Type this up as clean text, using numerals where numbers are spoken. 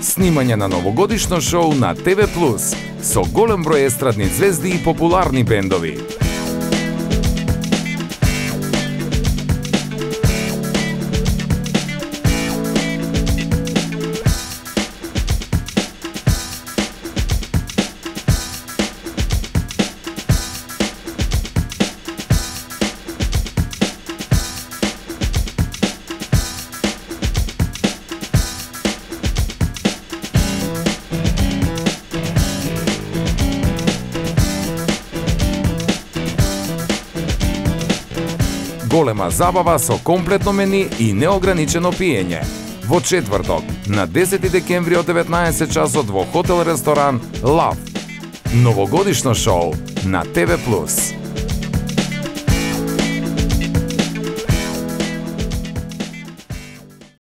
Снимање на новогодишно шоу на ТВ Плюс со голем број естрадни звезди и популарни бендови. Голема забава со комплетно мени и неограничено пиење. Во четврток, на 10 декември од 19 часот во хотел ресторан Лав. Новогодишно шоу на ТВ Плюс.